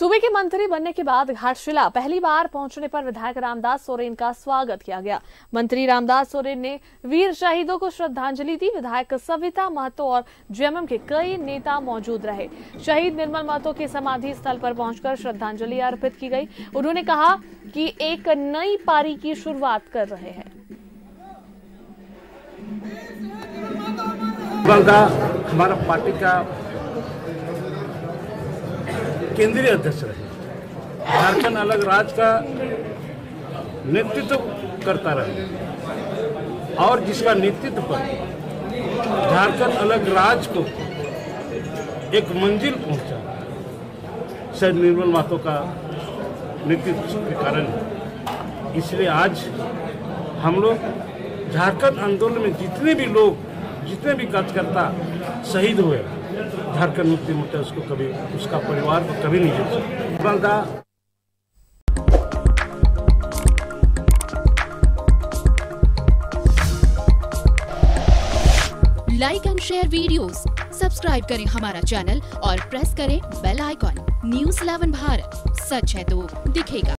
सूबे के मंत्री बनने के बाद घाटशिला पहली बार पहुंचने पर विधायक रामदास सोरेन का स्वागत किया गया। मंत्री रामदास सोरेन ने वीर शहीदों को श्रद्धांजलि दी। विधायक सविता महतो और जेएमएम के कई नेता मौजूद रहे। शहीद निर्मल महतो के समाधि स्थल पर पहुंचकर श्रद्धांजलि अर्पित की गई। उन्होंने कहा कि एक नई पारी की शुरुआत कर रहे हैं। हमारा पार्टी का केंद्रीय अध्यक्ष रहे, झारखंड अलग राज्य का नेतृत्व करता रहे और जिसका नेतृत्व पर झारखंड अलग राज्य को एक मंजिल पहुंचा शहीद निर्मल महतो का नेतृत्व के कारण। इसलिए आज हम लोग झारखंड आंदोलन में जितने भी कार्यकर्ता शहीद हुए, झारखंड मुक्ति मोर्चा उसको कभी, उसका परिवार को कभी नहीं भूल सकता। Like and share videos, subscribe करें हमारा चैनल और प्रेस करें बेल आइकॉन। न्यूज़ 11 भारत, सच है तो दिखेगा।